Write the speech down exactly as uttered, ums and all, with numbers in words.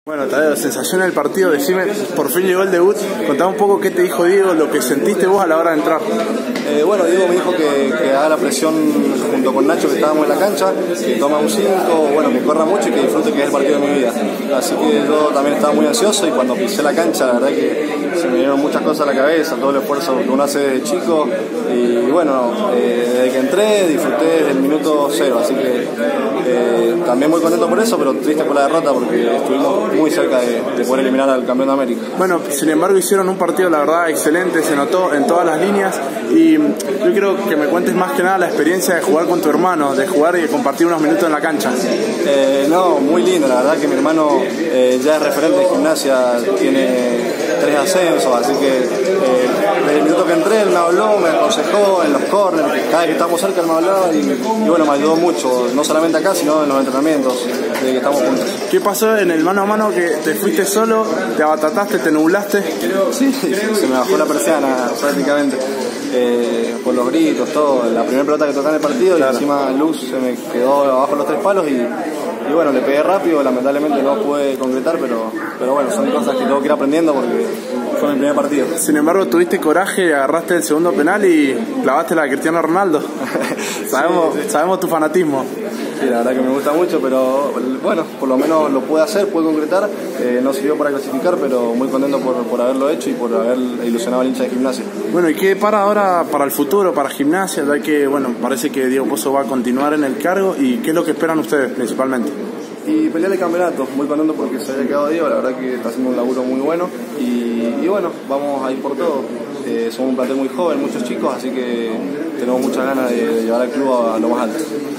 Bueno, Tadeo, sensación del partido, decime, por fin llegó el debut, contame un poco qué te dijo Diego, lo que sentiste vos a la hora de entrar. Eh, bueno, Diego me dijo que, que haga la presión junto con Nacho, que estábamos en la cancha, que toma un cinco, bueno, que corra mucho y que disfrute, que es el partido de mi vida. Así que yo también estaba muy ansioso y cuando pisé la cancha, la verdad que se me vinieron muchas cosas a la cabeza, todo el esfuerzo que uno hace desde chico y, y bueno, eh, desde que entré disfruté desde el minuto cero, así que eh, también muy contento por eso, pero triste por la derrota porque estuvimos muy cerca de, de poder eliminar al campeón de América. Bueno, sin embargo hicieron un partido la verdad excelente, se notó en todas las líneas y yo quiero que me cuentes más que nada la experiencia de jugar con tu hermano, de jugar y de compartir unos minutos en la cancha. Eh, no, muy lindo, la verdad que mi hermano eh, ya es referente de Gimnasia, tiene tres ascensos, así que eh, desde el minuto que entré él me habló, me aconsejó en los corners, cada vez que estamos cerca él me hablaba y, y bueno, me ayudó mucho, no solamente acá sino en los entrenamientos, desde que estamos juntos. ¿Qué pasó en el mano a mano que te fuiste solo, te abatataste, te nublaste? Sí, se me bajó la persiana prácticamente. Eh, por los gritos, todo, la primera pelota que tocaba en el partido, claro. Y encima Luz se me quedó abajo los tres palos y, y bueno, le pegué rápido, lamentablemente no pude concretar, pero, pero bueno, son cosas que tengo que ir aprendiendo porque fue mi primer partido. Sin embargo, tuviste coraje, agarraste el segundo penal y clavaste la de Cristiano Ronaldo. sabemos, sí, sí. sabemos tu fanatismo. Sí, la verdad que me gusta mucho, pero bueno, por lo menos lo pude hacer, pude concretar, eh, no sirvió para clasificar, pero muy contento por, por haberlo hecho y por haber ilusionado al hincha de Gimnasia. Bueno, ¿y qué para ahora para el futuro, para Gimnasia? Ya que, bueno, parece que Diego Pozo va a continuar en el cargo y ¿qué es lo que esperan ustedes principalmente? Y pelear el campeonato, muy contento porque se haya quedado Diego, la verdad que está haciendo un laburo muy bueno y, y bueno, vamos a ir por todo. Eh, somos un plantel muy joven, muchos chicos, así que tenemos muchas ganas de llevar al club a, a lo más alto.